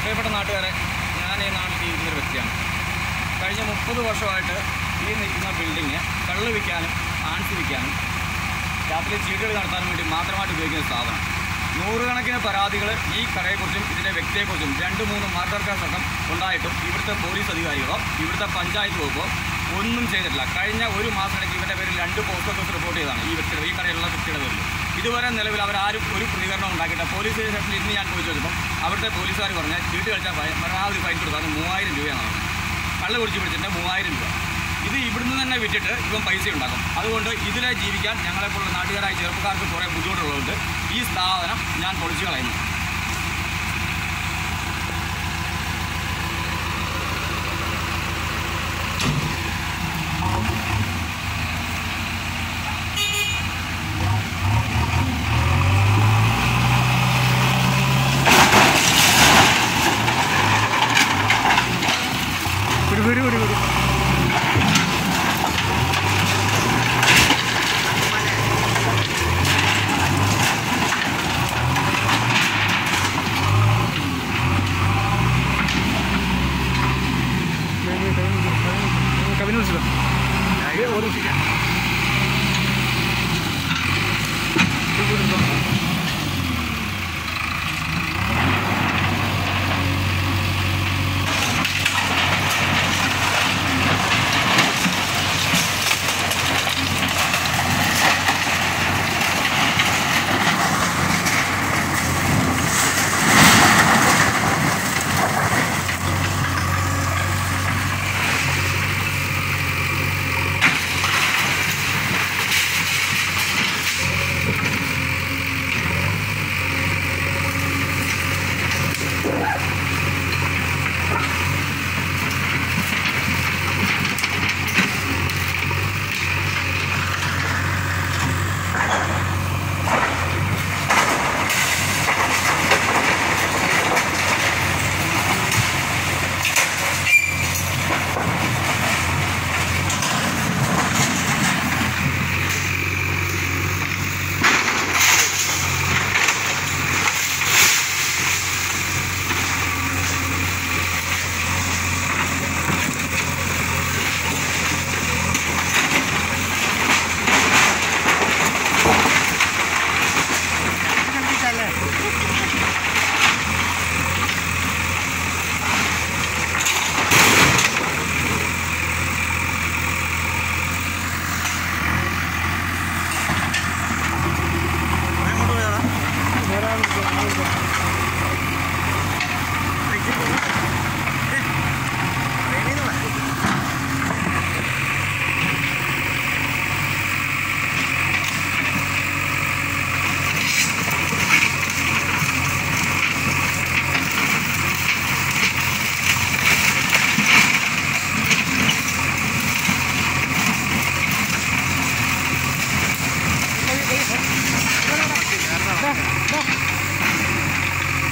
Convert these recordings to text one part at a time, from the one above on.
പ്രിയപ്പെട്ട നാട്ടുകാരെ, ഞാൻ ഈ നാട്ടിൽ ജീവിക്കുന്നൊരു വ്യക്തിയാണ്. കഴിഞ്ഞ 30 വർഷമായിട്ട് ഈ നിൽക്കുന്ന ബിൽഡിങ് കള്ള് വിൽക്കാനും ആൺസ് വിൽക്കാനും രാത്രി ചീട്ടുകൾ നടത്താനും വേണ്ടി മാത്രമായിട്ട് ഉപയോഗിക്കുന്ന സ്ഥാപനം. നൂറുകണക്കിന് പരാതികൾ ഈ കടയെക്കുറിച്ചും ഇതിൻ്റെ വ്യക്തിയെക്കുറിച്ചും 2-3 മർഡർ കേസൊക്കെ ഉണ്ടായിട്ടും ഇവിടുത്തെ പോലീസ് അധികാരികളോ ഇവിടുത്തെ പഞ്ചായത്ത് വകുപ്പോ ഒന്നും ചെയ്തിട്ടില്ല. കഴിഞ്ഞ ഒരു മാസത്തിലേക്ക് ഇവരുടെ പേരിൽ 2 പോസ്റ്റ് കേസ് റിപ്പോർട്ട് ചെയ്തതാണ് ഈ കടയിലുള്ള വ്യക്തിയുടെ പേരിൽ. ഇതുവരെ നിലവിൽ അവരാരും ഒരു പ്രതികരണം ഉണ്ടാക്കിയിട്ട് പോലീസ് സ്റ്റേഷനിൽ ഇന്ന് ഞാൻ പോയി ചോദിച്ചപ്പം അവിടുത്തെ പോലീസുകാർ പറഞ്ഞാൽ ചീട്ട് കളിച്ചാൽ പരമാവധി ഫൈൻ കൊടുത്താൽ 3000 രൂപയാണ്. കള്ള് കുടിച്ച് പിടിച്ചിട്ട് 3000 രൂപ. ഇത് ഇവിടുന്ന് തന്നെ വിറ്റിട്ട് ഇപ്പം പൈസ ഉണ്ടാക്കും. അതുകൊണ്ട് ഇതിലെ ജീവിക്കാൻ ഞങ്ങളെപ്പോലുള്ള നാട്ടുകാരായ ചെറുപ്പക്കാർക്ക് കുറേ ബുദ്ധിമുട്ടുള്ളതുകൊണ്ട് ഈ സ്ഥാപനം ഞാൻ പൊളിച്ചു കളയുന്നു.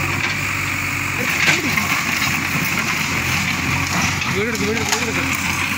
വീടെടുത്ത്